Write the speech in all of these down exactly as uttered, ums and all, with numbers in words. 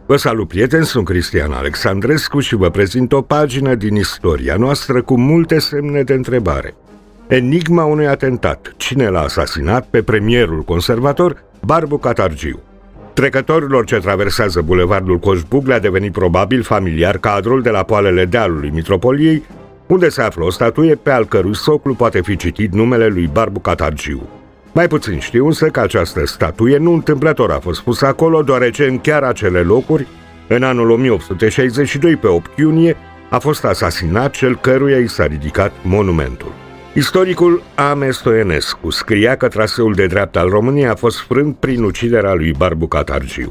Vă salut, prieteni, sunt Cristian Alexandrescu și vă prezint o pagină din istoria noastră cu multe semne de întrebare. Enigma unui atentat. Cine l-a asasinat pe premierul conservator Barbu Catargiu? Trecătorilor ce traversează bulevardul Coșbuc le-a devenit probabil familiar cadrul de la poalele dealului Mitropoliei, unde se află o statuie pe al cărui soclu poate fi citit numele lui Barbu Catargiu. Mai puțin știu însă că această statuie nu întâmplător a fost pusă acolo, deoarece în chiar acele locuri, în anul o mie opt sute șaizeci și doi, pe opt iunie, a fost asasinat cel căruia i s-a ridicat monumentul. Istoricul Ame Stoienescu scria că traseul de dreapta al României a fost frânt prin uciderea lui Barbu Catargiu.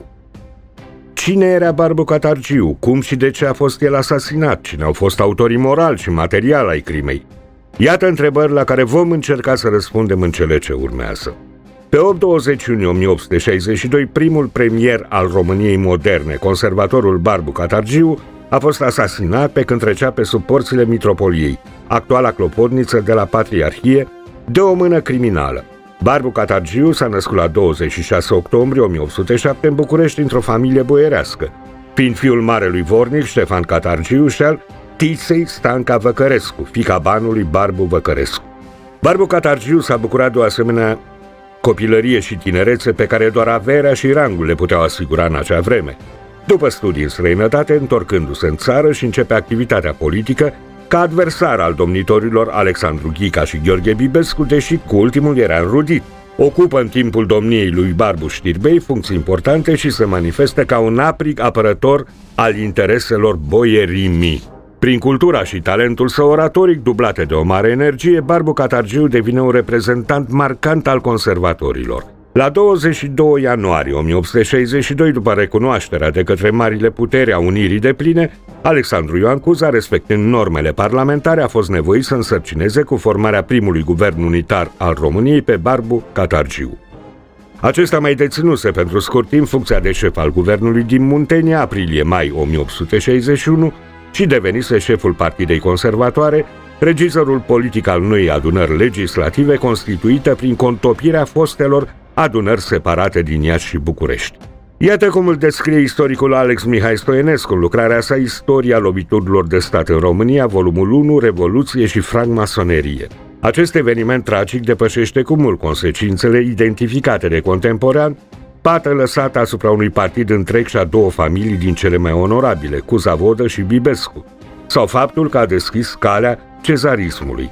Cine era Barbu Catargiu? Cum și de ce a fost el asasinat? Cine au fost autorii morali și materiali ai crimei? Iată întrebări la care vom încerca să răspundem în cele ce urmează. Pe opt douăzeci iunie o mie opt sute șaizeci și doi, primul premier al României moderne, conservatorul Barbu Catargiu, a fost asasinat pe când trecea pe sub porțile Mitropoliei, actuala clopotniță de la Patriarhie, de o mână criminală. Barbu Catargiu s-a născut la douăzeci și șase octombrie o mie opt sute șapte în București într-o familie boierească, fiind fiul marelui vornic Ștefan Catargiu și al Tiței Stanca Văcărescu, fiica banului Barbu Văcărescu. Barbu Catargiu s-a bucurat de o asemenea copilărie și tinerețe pe care doar averea și rangul le puteau asigura în acea vreme. După studii în străinătate, întorcându-se în țară și începe activitatea politică ca adversar al domnitorilor Alexandru Ghica și Gheorghe Bibescu, deși cu ultimul era înrudit. Ocupă în timpul domniei lui Barbu Știrbei funcții importante și se manifestă ca un aprig apărător al intereselor boierimii. Prin cultura și talentul său oratoric, dublate de o mare energie, Barbu Catargiu devine un reprezentant marcant al conservatorilor. La douăzeci și doi ianuarie o mie opt sute șaizeci și doi, după recunoașterea de către marile puteri a unirii depline, Alexandru Ioan Cuza, respectând normele parlamentare, a fost nevoit să însărcineze cu formarea primului guvern unitar al României pe Barbu Catargiu. Acesta mai deținuse pentru scurt timp funcția de șef al guvernului din Muntenia, aprilie-mai o mie opt sute șaizeci și unu, și devenise șeful Partidei Conservatoare, regizorul politic al noii adunări legislative constituită prin contopirea fostelor adunări separate din Iași și București. Iată cum îl descrie istoricul Alex Mihai Stoienescu în lucrarea sa Istoria loviturilor de stat în România, volumul unu, Revoluție și francmasonerie. Acest eveniment tragic depășește cu mult consecințele identificate de contemporan, pată lăsată asupra unui partid întreg și a două familii din cele mai onorabile, Cuza Vodă și Bibescu, sau faptul că a deschis calea cezarismului.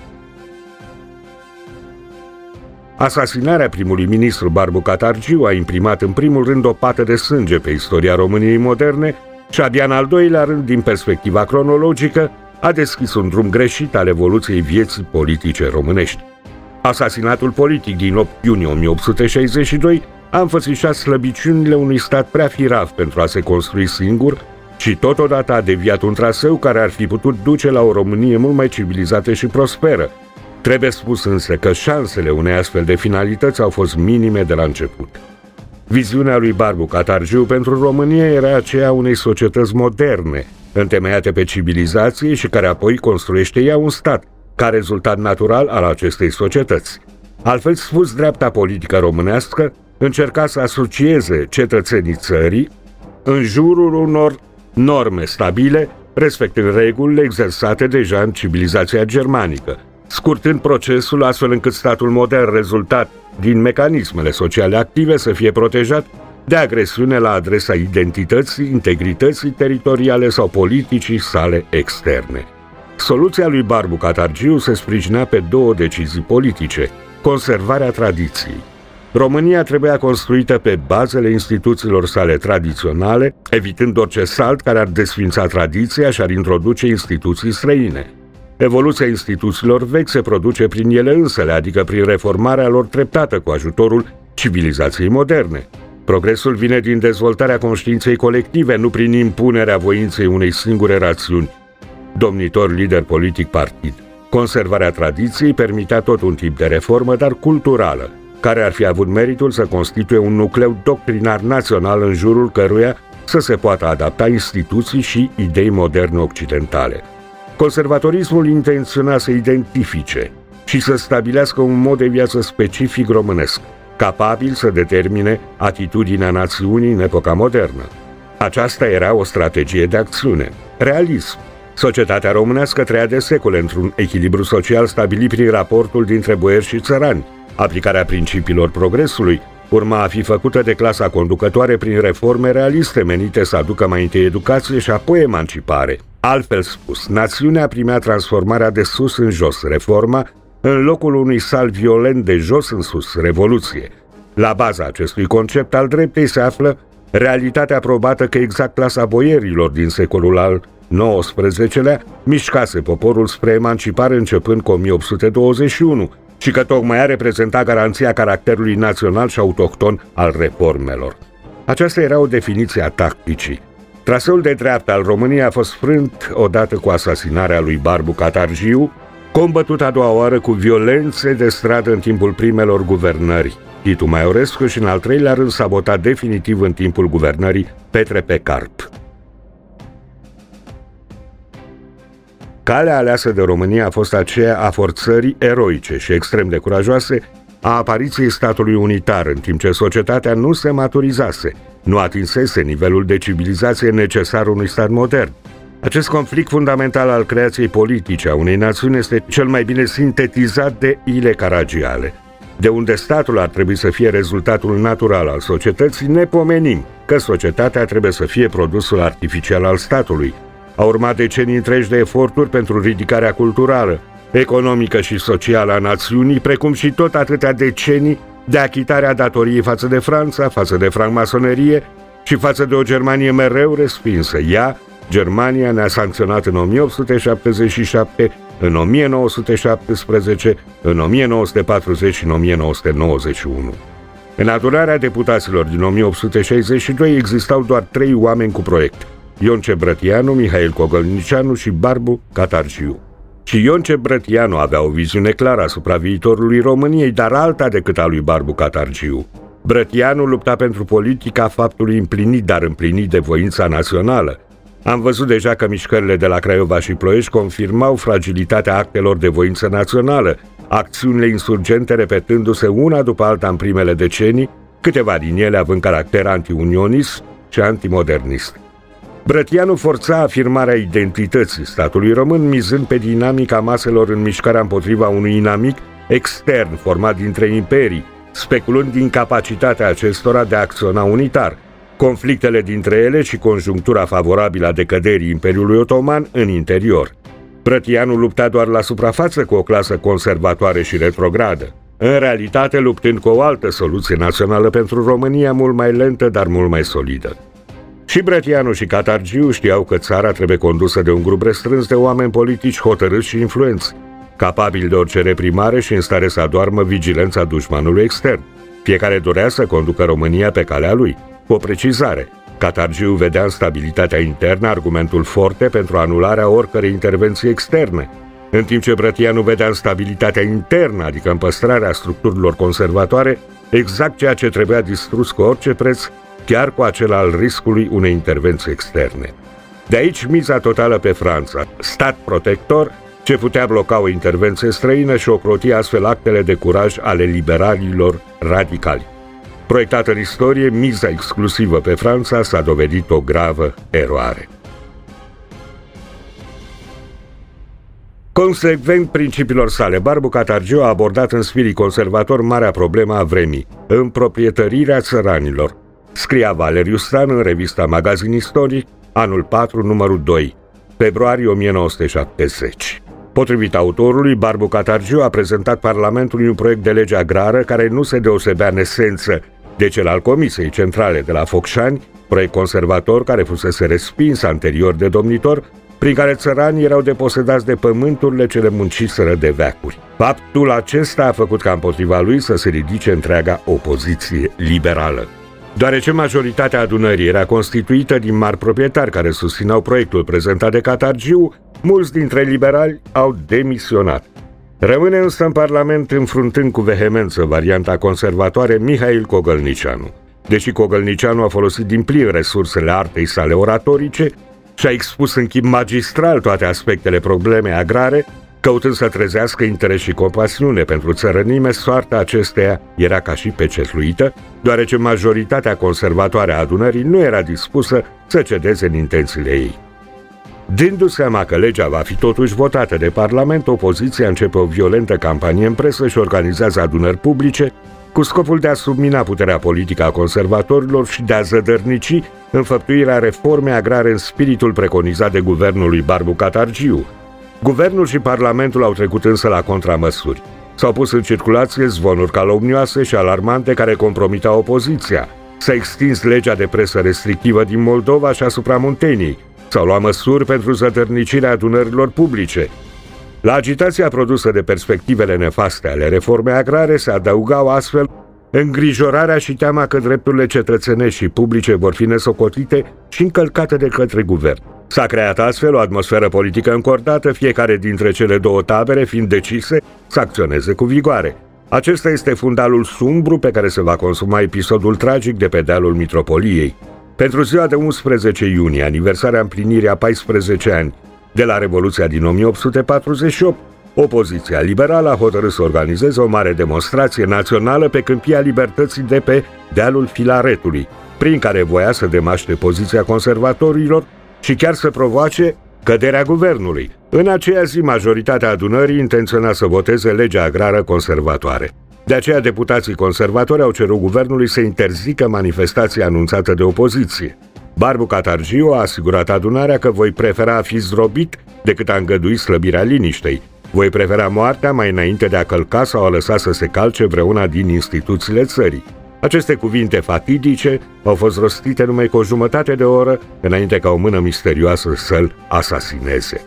Asasinarea primului ministru Barbu Catargiu a imprimat în primul rând o pată de sânge pe istoria României moderne și abia în al doilea rând, din perspectiva cronologică, a deschis un drum greșit al evoluției vieții politice românești. Asasinatul politic din opt iunie o mie opt sute șaizeci și doi a înfățișat slăbiciunile unui stat prea firav pentru a se construi singur și totodată a deviat un traseu care ar fi putut duce la o Românie mult mai civilizată și prosperă. Trebuie spus însă că șansele unei astfel de finalități au fost minime de la început. Viziunea lui Barbu Catargiu pentru România era aceea unei societăți moderne, întemeiate pe civilizație și care apoi construiește ea un stat, ca rezultat natural al acestei societăți. Altfel spus, dreapta politică românească încerca să asocieze cetățenii țării în jurul unor norme stabile, respectând regulile exersate deja în civilizația germanică, scurtând procesul astfel încât statul modern rezultat din mecanismele sociale active să fie protejat de agresiune la adresa identității, integrității teritoriale sau politicii sale externe. Soluția lui Barbu Catargiu se sprijinea pe două decizii politice: conservarea tradiției. România trebuia construită pe bazele instituțiilor sale tradiționale, evitând orice salt care ar desfința tradiția și ar introduce instituții străine. Evoluția instituțiilor vechi se produce prin ele însele, adică prin reformarea lor treptată cu ajutorul civilizației moderne. Progresul vine din dezvoltarea conștiinței colective, nu prin impunerea voinței unei singure rațiuni, domnitor, lider politic, partid. Conservarea tradiției permitea tot un tip de reformă, dar culturală, care ar fi avut meritul să constituie un nucleu doctrinar național în jurul căruia să se poată adapta instituții și idei moderne occidentale. Conservatorismul intenționa să identifice și să stabilească un mod de viață specific românesc, capabil să determine atitudinea națiunii în epoca modernă. Aceasta era o strategie de acțiune. Realism. Societatea românească trăia de secole într-un echilibru social stabilit prin raportul dintre boieri și țărani. Aplicarea principiilor progresului urma a fi făcută de clasa conducătoare prin reforme realiste menite să aducă mai întâi educație și apoi emancipare. Altfel spus, națiunea primea transformarea de sus în jos, reforma, în locul unui salt violent de jos în sus, revoluție. La baza acestui concept al dreptei se află realitatea probată că exact clasa boierilor din secolul al nouăsprezecelea mișcase poporul spre emancipare începând cu o mie opt sute douăzeci și unu și că tocmai a reprezentat garanția caracterului național și autohton al reformelor. Aceasta era o definiție a tacticii. Traseul de dreapta al României a fost frânt odată cu asasinarea lui Barbu Catargiu, combătut a doua oară cu violențe de stradă în timpul primelor guvernări Titu Maiorescu și în al treilea rând sabotat definitiv în timpul guvernării Petre Pecarp. Calea aleasă de România a fost aceea a forțării eroice și extrem de curajoase a apariției statului unitar, în timp ce societatea nu se maturizase, nu atinsese nivelul de civilizație necesar unui stat modern. Acest conflict fundamental al creației politice a unei națiuni este cel mai bine sintetizat de Ile Caragiale. De unde statul ar trebui să fie rezultatul natural al societății, ne pomenim că societatea trebuie să fie produsul artificial al statului. Au urmat decenii întregi de eforturi pentru ridicarea culturală, economică și socială a națiunii, precum și tot atâtea decenii de achitarea datoriei față de Franța, față de francmasonerie și față de o Germanie mereu respinsă. Ea, Germania, ne-a sancționat în o mie opt sute șaptezeci și șapte, în o mie nouă sute șaptesprezece, în o mie nouă sute patruzeci și în o mie nouă sute nouăzeci și unu. În adunarea deputaților din o mie opt sute șaizeci și doi existau doar trei oameni cu proiect: Ionce Brătianu, Mihail Cogălnicianu și Barbu Catargiu. Și Ionce Brătianu avea o viziune clară asupra viitorului României, dar alta decât a lui Barbu Catargiu. Brătianu lupta pentru politica faptului împlinit, dar împlinit de voința națională. Am văzut deja că mișcările de la Craiova și Ploiești confirmau fragilitatea actelor de voință națională, acțiunile insurgente repetându-se una după alta în primele decenii, câteva din ele având caracter antiunionist și antimodernist. Brătianu forța afirmarea identității statului român, mizând pe dinamica maselor în mișcarea împotriva unui inamic extern format dintre imperii, speculând din capacitatea acestora de a acționa unitar, conflictele dintre ele și conjunctura favorabilă a decăderii Imperiului Otoman în interior. Brătianu lupta doar la suprafață cu o clasă conservatoare și retrogradă, în realitate luptând cu o altă soluție națională pentru România, mult mai lentă, dar mult mai solidă. Și Brătianu și Catargiu știau că țara trebuie condusă de un grup restrâns de oameni politici hotărâți și influenți, capabili de orice reprimare și în stare să adoarmă vigilența dușmanului extern. Fiecare dorea să conducă România pe calea lui. Cu o precizare: Catargiu vedea în stabilitatea internă argumentul forte pentru anularea oricărei intervenții externe, în timp ce Brătianu vedea în stabilitatea internă, adică în păstrarea structurilor conservatoare, exact ceea ce trebuia distrus cu orice preț, chiar cu acela al riscului unei intervenții externe. De aici miza totală pe Franța, stat protector, ce putea bloca o intervenție străină și ocroti astfel actele de curaj ale liberalilor radicali. Proiectată în istorie, miza exclusivă pe Franța s-a dovedit o gravă eroare. Consecvent principiilor sale, Barbu Catargiu a abordat în spirit conservator marea problemă a vremii, împroprietărirea țăranilor. Scria Valeriu Stan în revista Magazin Istoric, anul patru, numărul doi, februarie o mie nouă sute șaptezeci. Potrivit autorului, Barbu Catargiu a prezentat Parlamentului un proiect de lege agrară care nu se deosebea în esență de cel al Comisiei Centrale de la Focșani, proiect conservator care fusese respins anterior de domnitor, prin care țăranii erau deposedați de pământurile ce le munciseră de veacuri. Faptul acesta a făcut ca împotriva lui să se ridice întreaga opoziție liberală. Deoarece majoritatea adunării era constituită din mari proprietari care susțineau proiectul prezentat de Catargiu, mulți dintre liberali au demisionat. Rămâne însă în Parlament, înfruntând cu vehemență varianta conservatoare, Mihail Cogălnicianu. Deși Cogălnicianu a folosit din plin resursele artei sale oratorice și a expus în chip magistral toate aspectele problemei agrare, Căutând să trezească interes și compasiune pentru țărănime, soarta acesteia era ca și pecetluită, deoarece majoritatea conservatoare a adunării nu era dispusă să cedeze în intențiile ei. Dându-se seama că legea va fi totuși votată de Parlament, opoziția începe o violentă campanie în presă și organizează adunări publice cu scopul de a submina puterea politică a conservatorilor și de a zădărnici înfăptuirea reformei agrare în spiritul preconizat de guvernul lui Barbu Catargiu. Guvernul și Parlamentul au trecut însă la contramăsuri. S-au pus în circulație zvonuri calomnioase și alarmante care compromiteau opoziția. S-a extins legea de presă restrictivă din Moldova și asupra Munteniei. S-au luat măsuri pentru zădărnicirea adunărilor publice. La agitația produsă de perspectivele nefaste ale reformei agrare se adăugau astfel îngrijorarea și teama că drepturile cetățenești și publice vor fi nesocotite și încălcate de către guvern. S-a creat astfel o atmosferă politică încordată, fiecare dintre cele două tabere fiind decise să acționeze cu vigoare. Acesta este fundalul sumbru pe care se va consuma episodul tragic de pe dealul Mitropoliei. Pentru ziua de unsprezece iunie, aniversarea împlinirii a paisprezece ani de la Revoluția din o mie opt sute patruzeci și opt, opoziția liberală a hotărât să organizeze o mare demonstrație națională pe Câmpia Libertății de pe dealul Filaretului, prin care voia să demaște poziția conservatorilor și chiar să provoace căderea guvernului. În aceea zi, majoritatea adunării intenționa să voteze legea agrară conservatoare. De aceea, deputații conservatori au cerut guvernului să interzică manifestația anunțată de opoziție. Barbu Catargiu a asigurat adunarea că voi prefera a fi zdrobit decât a îngădui slăbirea liniștei. Voi prefera moartea mai înainte de a călca sau a lăsa să se calce vreuna din instituțiile țării. Aceste cuvinte fatidice au fost rostite numai cu o jumătate de oră înainte ca o mână misterioasă să-l asasineze.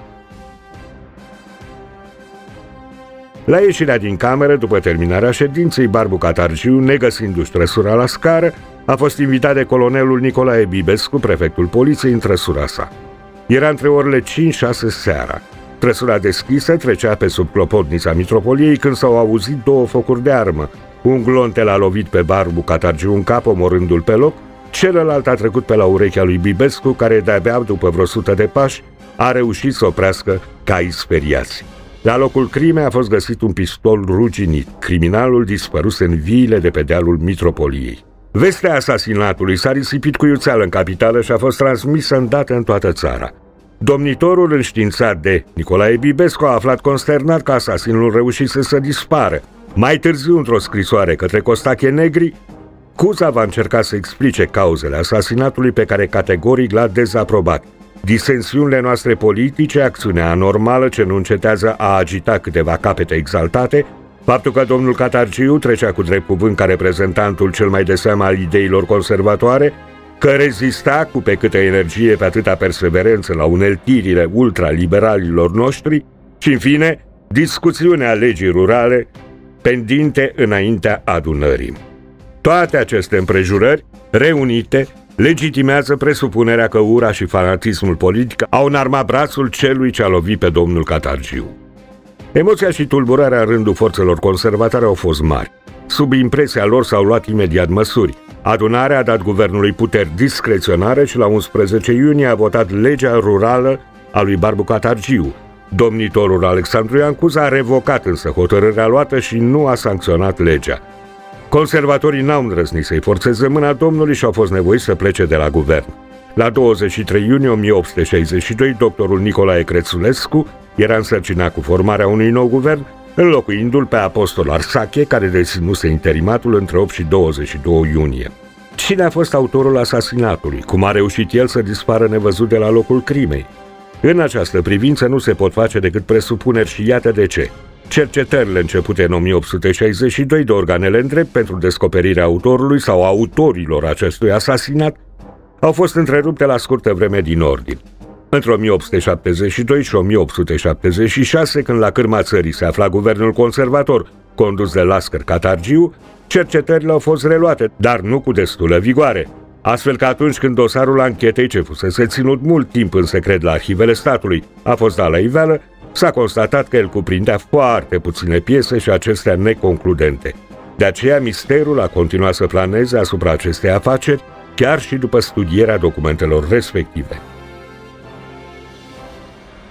La ieșirea din cameră, după terminarea ședinței, Barbu Catargiu, negăsindu-și trăsura la scară, a fost invitat de colonelul Nicolae Bibescu, prefectul poliției, în trăsura sa. Era între orele cinci șase seara. Trăsura deschisă trecea pe sub clopotnița Mitropoliei când s-au auzit două focuri de armă. Un glonte l-a lovit pe Barbu Catargiu în cap, omorându-l pe loc, celălalt a trecut pe la urechea lui Bibescu, care de-abia după vreo sută de pași a reușit să oprească caii speriați. La locul crimei a fost găsit un pistol ruginit. Criminalul dispăruse în viile de pe dealul Mitropoliei. Vestea asasinatului s-a risipit cu iuțeală în capitală și a fost transmisă îndată în toată țara. Domnitorul înștiințat de Nicolae Bibescu a aflat consternat că asasinul reușise să dispară. Mai târziu, într-o scrisoare către Costache Negri, Cuza va încerca să explice cauzele asasinatului pe care categoric l-a dezaprobat. Disensiunile noastre politice, acțiunea anormală ce nu încetează a agita câteva capete exaltate, faptul că domnul Catargiu trecea cu drept cuvânt ca reprezentantul cel mai de seamă al ideilor conservatoare, că rezista cu pe câtă energie, pe atâta perseverență la uneltirile ultraliberalilor noștri și, în fine, discuțiunea legii rurale pendinte înaintea adunării. Toate aceste împrejurări, reunite, legitimează presupunerea că ura și fanatismul politic au înarmat brațul celui ce a lovit pe domnul Catargiu. Emoția și tulburarea în rândul forțelor conservatoare au fost mari. Sub impresia lor s-au luat imediat măsuri. Adunarea a dat guvernului puteri discreționare și la unsprezece iunie a votat legea rurală a lui Barbu Catargiu. Domnitorul Alexandru Ioan Cuza a revocat însă hotărârea luată și nu a sancționat legea. Conservatorii n-au îndrăznit să-i forțeze mâna domnului și au fost nevoiți să plece de la guvern. La douăzeci și trei iunie o mie opt sute șaizeci și doi, doctorul Nicolae Crețulescu era însărcinat cu formarea unui nou guvern, înlocuindu-l pe Apostol Arsache, care deținuse interimatul între opt și douăzeci și doi iunie. Cine a fost autorul asasinatului? Cum a reușit el să dispară nevăzut de la locul crimei? În această privință nu se pot face decât presupuneri și iată de ce. Cercetările începute în o mie opt sute șaizeci și doi de organele în drept pentru descoperirea autorului sau autorilor acestui asasinat au fost întrerupte la scurtă vreme din ordine. Între o mie opt sute șaptezeci și doi și o mie opt sute șaptezeci și șase, când la cârma țării se afla guvernul conservator condus de Lascăr Catargiu, cercetările au fost reluate, dar nu cu destulă vigoare. Astfel că atunci când dosarul anchetei, ce fusese ținut mult timp în secret la arhivele statului, a fost dat la iveală, s-a constatat că el cuprindea foarte puține piese și acestea neconcludente. De aceea, misterul a continuat să planeze asupra acestei afaceri, chiar și după studierea documentelor respective.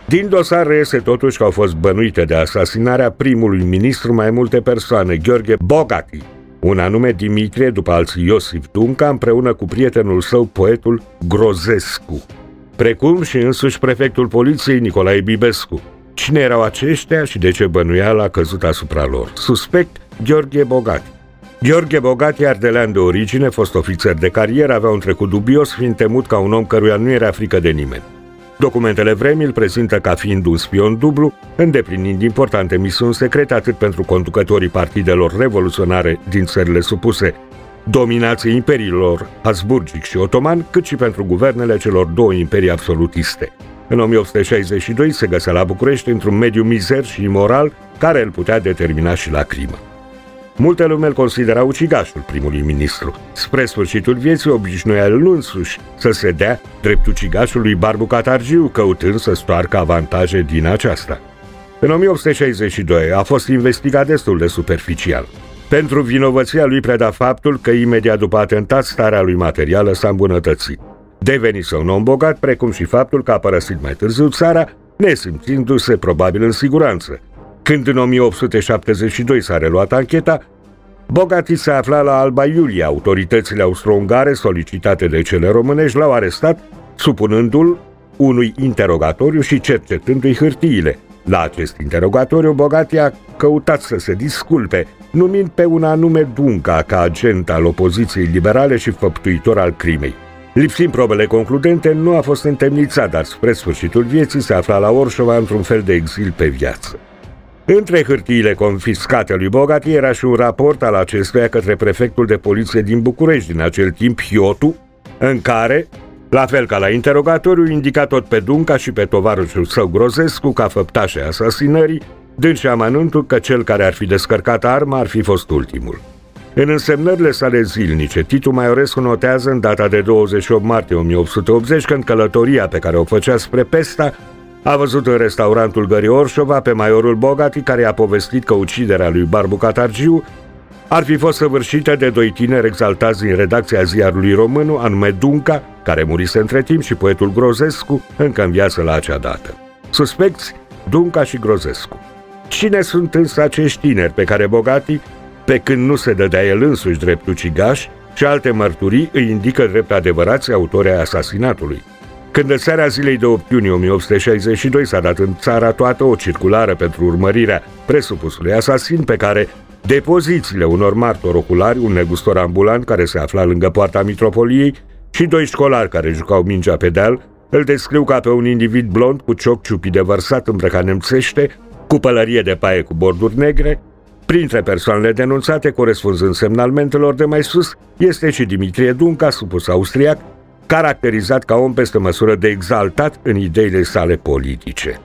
Din dosar reiese totuși că au fost bănuite de asasinarea primului ministru mai multe persoane, Gheorghe Bogati, un anume Dimitrie, după alții Iosif Dunca, împreună cu prietenul său, poetul Grozescu, precum și însuși prefectul poliției Nicolae Bibescu. Cine erau aceștia și de ce bănuiala a căzut asupra lor? Suspect, Gheorghe Bogati. Gheorghe Bogati, ardelean de origine, fost ofițer de carieră, avea un trecut dubios, fiind temut ca un om căruia nu era frică de nimeni. Documentele vremii îl prezintă ca fiind un spion dublu, îndeplinind importante misiuni secrete atât pentru conducătorii partidelor revoluționare din țările supuse dominației imperiilor habsburgic și otoman, cât și pentru guvernele celor două imperii absolutiste. În o mie opt sute șaizeci și doi se găsea la București într-un mediu mizer și imoral care îl putea determina și la crimă. Multă lume îl considera ucigașul primului ministru. Spre sfârșitul vieții obișnuia el însuși să se dea drept ucigașul lui Barbu Catargiu, căutând să stoarcă avantaje din aceasta. În o mie opt sute șaizeci și doi a fost investigat destul de superficial. Pentru vinovăția lui preda faptul că imediat după atentat starea lui materială s-a îmbunătățit. Devenise un om bogat, precum și faptul că a părăsit mai târziu țara, nesimțindu-se probabil în siguranță. Când în o mie opt sute șaptezeci și doi s-a reluat ancheta, Bogati se afla la Alba Iulia. Autoritățile austro-ungare, solicitate de cele românești, l-au arestat, supunându-l unui interogatoriu și cercetându-i hârtiile. La acest interogatoriu, Bogati a căutat să se disculpe, numind pe un anume Dunca ca agent al opoziției liberale și făptuitor al crimei. Lipsind probele concludente, nu a fost întemnițat, dar spre sfârșitul vieții se afla la Orșova într-un fel de exil pe viață. Între hârtiile confiscate lui Bogati era și un raport al acestuia către prefectul de poliție din București, din acel timp Hiotu, în care, la fel ca la interogatoriu, indica tot pe Dunca și pe tovarășul său Grozescu ca făptașe asasinării, dând și amănuntul că cel care ar fi descărcat arma ar fi fost ultimul. În însemnările sale zilnice, Titu Maiorescu notează în data de douăzeci și opt martie o mie opt sute optzeci, când călătoria pe care o făcea spre Pesta a văzut în restaurantul Gării Orșova pe majorul Bogati, care i-a povestit că uciderea lui Barbu Catargiu ar fi fost săvârșită de doi tineri exaltați din redacția ziarului Românul, anume Dunca, care murise între timp, și poetul Grozescu, încă în viață la acea dată. Suspecți, Dunca și Grozescu. Cine sunt însă acești tineri pe care Bogati, pe când nu se dădea el însuși drept ucigaș, și alte mărturii îi indică drept adevărații autori ai asasinatului? Când în seara zilei de opt iunie o mie opt sute șaizeci și doi s-a dat în țara toată o circulară pentru urmărirea presupusului asasin, pe care depozițiile unor martori oculari, un negustor ambulant care se afla lângă poarta mitropoliei și doi școlari care jucau mingea pe deal, îl descriu ca pe un individ blond cu cioc ciupi de vărsat, îmbrăcat nemțește, cu pălărie de paie cu borduri negre. Printre persoanele denunțate, corespunzând semnalmentelor de mai sus, este și Dimitrie Dunca, supus austriac, caracterizat ca om peste măsură de exaltat în ideile sale politice.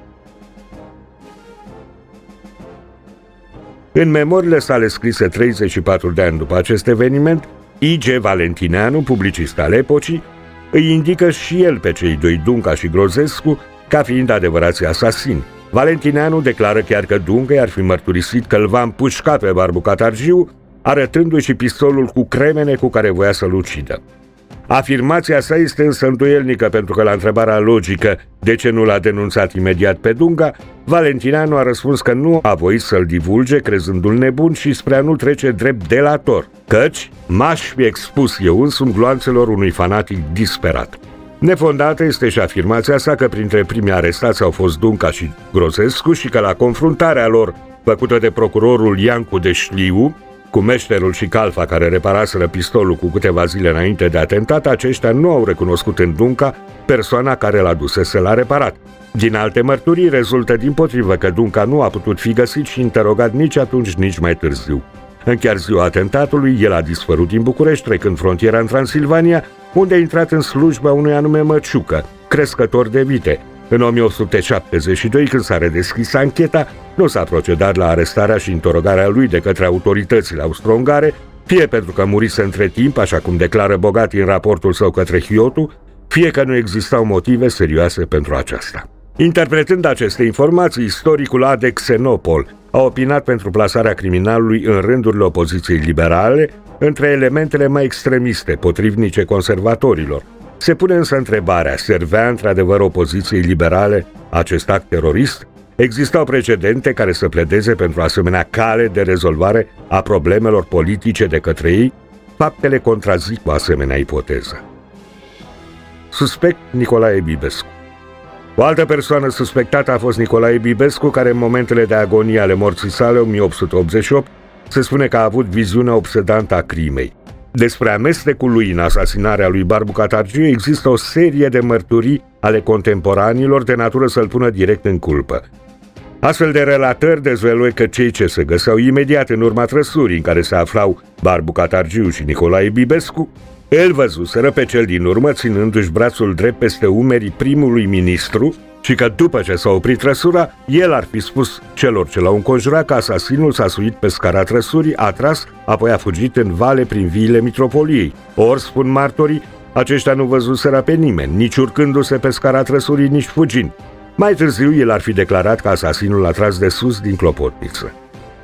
În memoriile sale scrise treizeci și patru de ani după acest eveniment, I G Valentineanu, publicist al epocii, îi indică și el pe cei doi, Dunca și Grozescu, ca fiind adevărații asasini. Valentineanu declară chiar că Dunca i-ar fi mărturisit că îl va împușca pe Barbu Catargiu, arătându-i și pistolul cu cremene cu care voia să-l ucidă. Afirmația sa este însă îndoielnică, pentru că la întrebarea logică de ce nu l-a denunțat imediat pe Dunca, Valentineanu a răspuns că nu a voit să-l divulge, crezându-l nebun și spre a nu trece drept delator, căci m-aș fi expus eu însumi gloanțelor unui fanatic disperat. Nefondată este și afirmația sa că printre primii arestați au fost Dunca și Grozescu și că la confruntarea lor, făcută de procurorul Iancu de Șliu, cu meșterul și calfa care reparaseră pistolul cu câteva zile înainte de atentat, aceștia nu au recunoscut în Dunca persoana care l-a dusese la reparat. Din alte mărturii rezultă dimpotrivă că Dunca nu a putut fi găsit și interogat nici atunci, nici mai târziu. În chiar ziua atentatului, el a dispărut din București, trecând frontiera în Transilvania, unde a intrat în slujba unui anume Măciucă, crescător de vite. În o mie opt sute șaptezeci și doi, când s-a redeschis ancheta, nu s-a procedat la arestarea și interogarea lui de către autoritățile austro-ungare, fie pentru că murise între timp, așa cum declară Bogati în raportul său către Hiotu, fie că nu existau motive serioase pentru aceasta. Interpretând aceste informații, istoricul A D Xenopol a opinat pentru plasarea criminalului în rândurile opoziției liberale între elementele mai extremiste, potrivnice conservatorilor. Se pune însă întrebarea, servea într-adevăr opoziției liberale acest act terorist? Existau precedente care să pledeze pentru asemenea cale de rezolvare a problemelor politice de către ei? Faptele contrazic o asemenea ipoteză. Suspect Nicolae Bibescu. O altă persoană suspectată a fost Nicolae Bibescu, care în momentele de agonie ale morții sale, o mie opt sute optzeci și opt, se spune că a avut viziunea obsedantă a crimei. Despre amestecul lui în asasinarea lui Barbu Catargiu există o serie de mărturii ale contemporanilor de natură să-l pună direct în culpă. Astfel de relatări dezvăluie că cei ce se găseau imediat în urma trăsurii în care se aflau Barbu Catargiu și Nicolae Bibescu îl văzuseră pe cel din urmă ținându-și brațul drept peste umerii primului ministru și că după ce s-a oprit trăsura, el ar fi spus celor ce l-au înconjurat că asasinul s-a suit pe scara trăsurii, a tras, apoi a fugit în vale prin viile mitropoliei. Ori, spun martorii, aceștia nu văzuseră pe nimeni, nici urcându-se pe scara trăsurii, nici fugind. Mai târziu, el ar fi declarat că asasinul a tras de sus din clopotniță.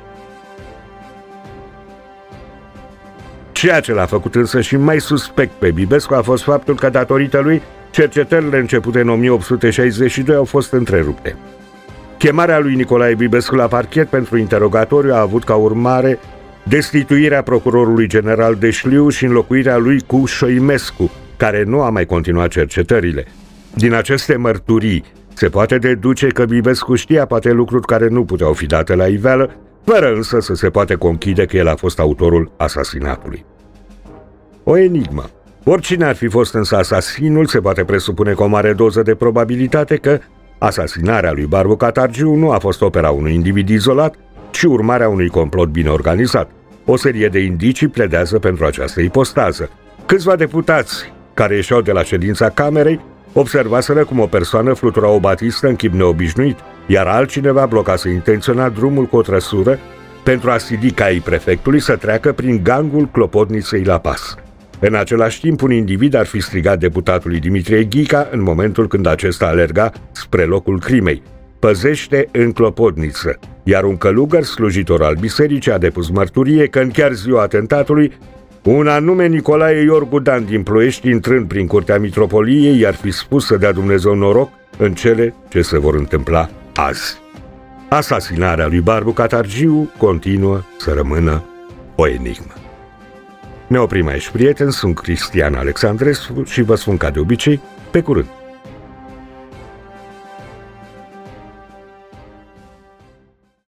Ceea ce l-a făcut însă și mai suspect pe Bibescu a fost faptul că, datorită lui, cercetările începute în o mie opt sute șaizeci și doi au fost întrerupte. Chemarea lui Nicolae Bibescu la parchet pentru interogatoriu a avut ca urmare destituirea procurorului general Deșliu și înlocuirea lui cu Șoimescu, care nu a mai continuat cercetările. Din aceste mărturii se poate deduce că Bibescu știa poate lucruri care nu puteau fi date la iveală, fără însă să se poate conchide că el a fost autorul asasinatului. O enigmă. Oricine ar fi fost însă asasinul, se poate presupune cu o mare doză de probabilitate că asasinarea lui Barbu Catargiu nu a fost opera unui individ izolat, ci urmarea unui complot bine organizat. O serie de indicii pledează pentru această ipostază. Câțiva deputați care ieșeau de la ședința Camerei observaseră cum o persoană flutura o batistă în chip neobișnuit, iar altcineva blocase intenționat drumul cu o trăsură pentru a sili caii prefectului să treacă prin gangul clopotniței la pas. În același timp, un individ ar fi strigat deputatului Dimitrie Ghica în momentul când acesta alerga spre locul crimei: "Păzește în clopotniță", iar un călugăr slujitor al bisericii a depus mărturie că în chiar ziua atentatului, un anume Nicolae Iorgu Dan din Ploiești, intrând prin curtea mitropoliei, i-ar fi spus să dea Dumnezeu noroc în cele ce se vor întâmpla azi. Asasinarea lui Barbu Catargiu continuă să rămână o enigmă. Ne oprim aici, prieteni, sunt Cristian Alexandrescu și vă spun ca de obicei, pe curând!